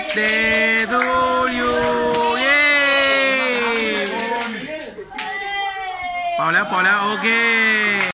birthday to you เย้เป่าแล้วโอเค